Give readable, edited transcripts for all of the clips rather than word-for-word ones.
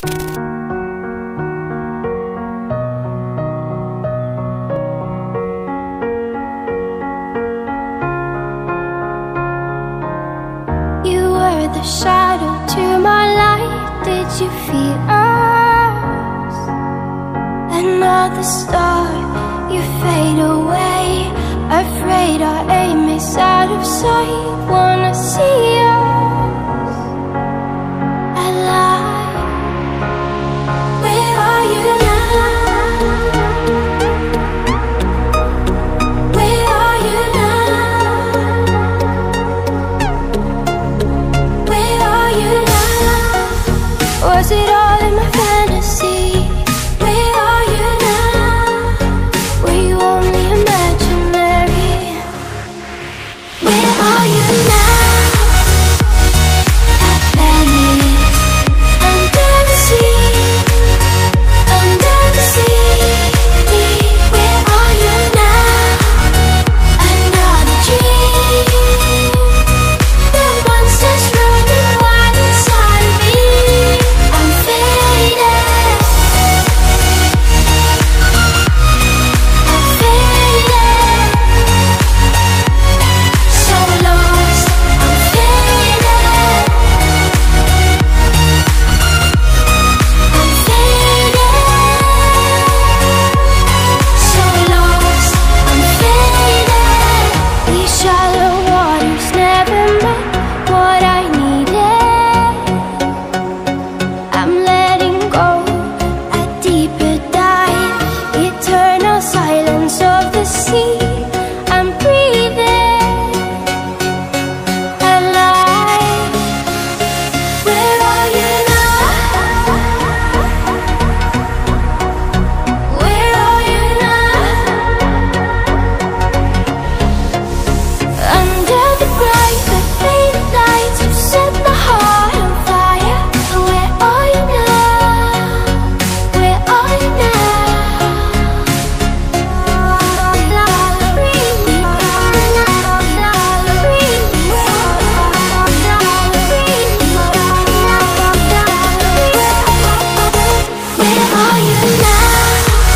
The shadow to my light, did you feel us? Another star, you fade away. Afraid our aim is out of sight. Wanna see us alive. Where are you now? Where are you now? Was it all in my fantasy? Where are you now? Were you only imaginary? Where are you now? At Venice, under the sea, under the sea. Where are you now? Another dream. The monsters running wild inside of me. I'm faded. I'm faded. So lost. I'm faded. I'm faded. So lost. I'm faded. These shallow waters never met what I needed. I'm letting go, a deeper dive, eternal silence of the sea. I'm breathing alive. Where are you now? Where are you now? Under the bright but faded lights, you set the heart on fire. Where are you now? Where are you Where are you now?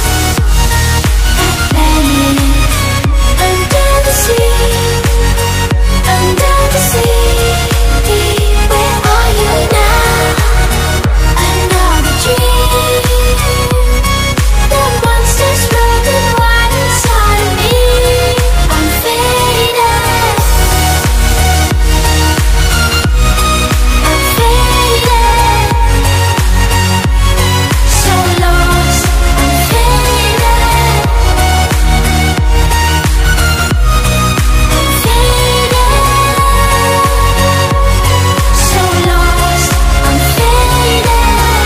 At Venice, under the sea, under the sea. Where are you now? Another dream. The monsters running wild inside of me. I'm faded. I'm faded. So lost. I'm faded. I'm faded. So lost. I'm faded.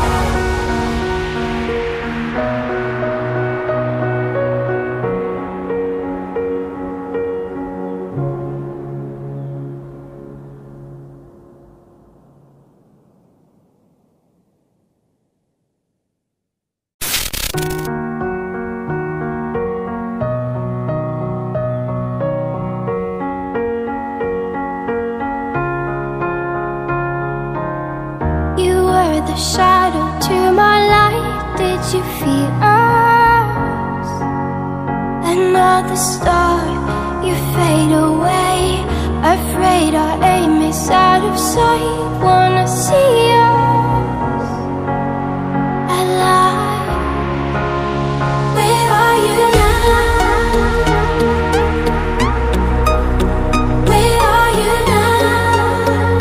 You were the shadow to my light, did you feel us? Another star, you fade away. Afraid our aim is out of sight. Wanna see us alive. Where are you now? Where are you now?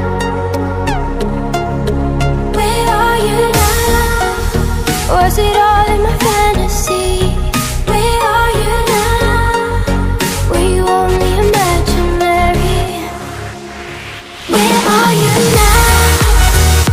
Where are you now? Was it all in my fantasy? Where are you now? Were you only imaginary? Where are you now?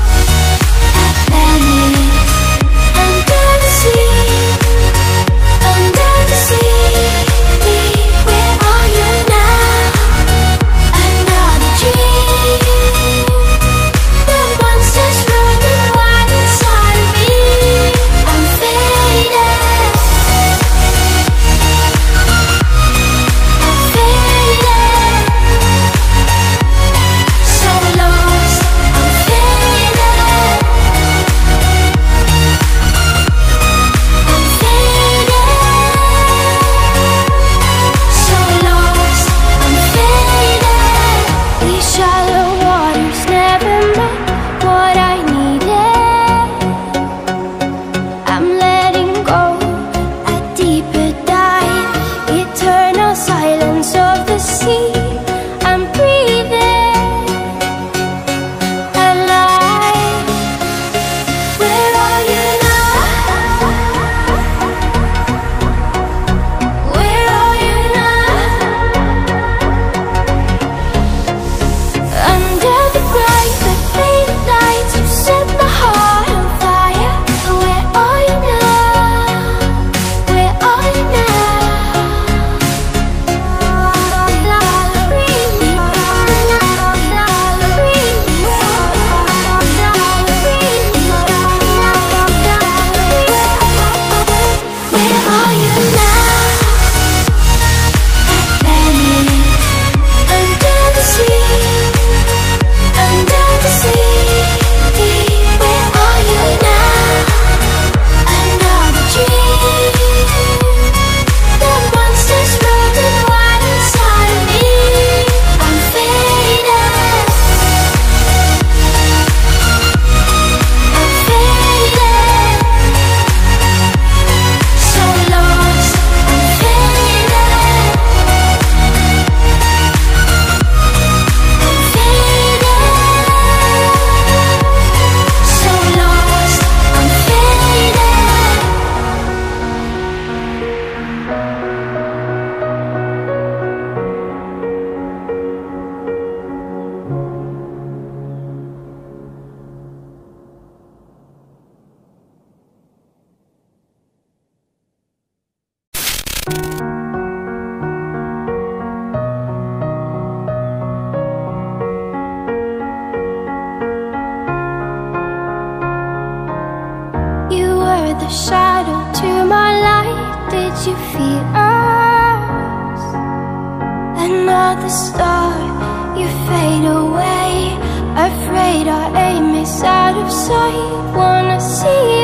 the shadow to my light. Did you feel us? Another star, you fade away. Afraid our aim is out of sight. Wanna see